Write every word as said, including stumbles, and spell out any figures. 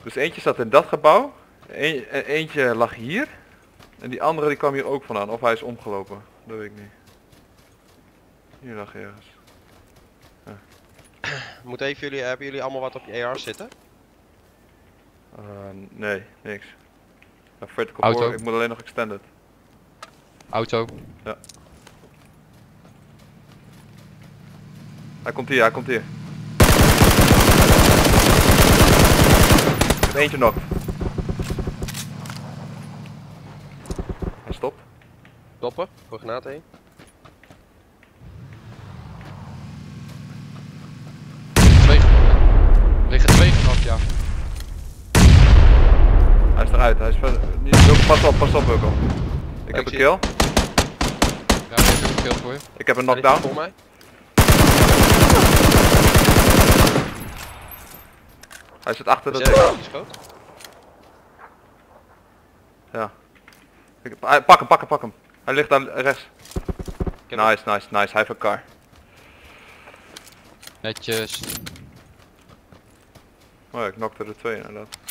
Dus eentje zat in dat gebouw, een, eentje lag hier. En die andere die kwam hier ook vandaan. Of hij is omgelopen, dat weet ik niet. Hier lag hij ergens. Ja. Moet even jullie, hebben jullie allemaal wat op je A R zitten? Uh, nee, niks. Ja, vertical Auto. bore, ik moet alleen nog extended. Auto. Ja. Hij komt hier, hij komt hier. Ik heb eentje nog. Hij stopt. Stoppen, voor granaat heen. Twee. Er liggen twee vanaf, ja. Hij is eruit, hij is verder. Niet, Wilco, pas op, pas op Wilco. Ik heb een zie- kill. Ja, ik heb een kill voor je. Ik heb een Hij ligt knockdown. voor mij. Hij zit achter dat Zet ding. die schoot. Ja. Ik, hij- pak hem, pak hem, pak hem. Hij ligt daar rechts. Ik heb hem. Nice, nice, nice. Hij heeft een car. Netjes. Oh ja, ik knockte er twee inderdaad.